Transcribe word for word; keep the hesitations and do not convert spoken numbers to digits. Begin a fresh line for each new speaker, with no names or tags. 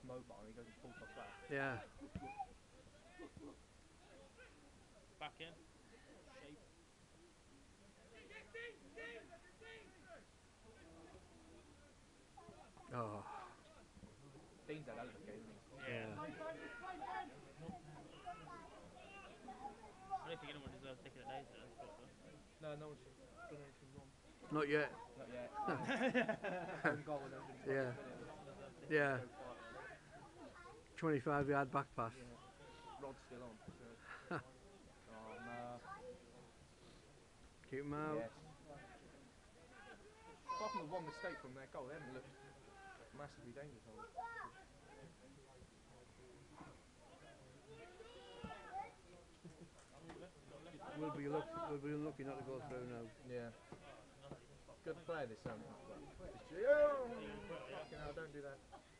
mobile and he goes full top back.
Yeah.
Back in. Shape.
Oh.
Dean's had a hell of a game, isn't he?
Yeah.
Yeah.
I don't think anyone deserves taking a laser in Scotland.
No, no one's done anything wrong.
Not yet.
Not yet. Own goal and everything's got
Yeah.
it, but it
Yeah.
was so far.
twenty-five yard back pass.
Yeah. Rod's still on. So. Oh no.
Keep him out.
Yes. Apart from the one mistake from their goal, they haven't looked massively dangerous. Have they?
We'll be lucky. We'll be unlucky not to go through now.
Yeah. Good play this um. This, oh, fucking hell, don't do that.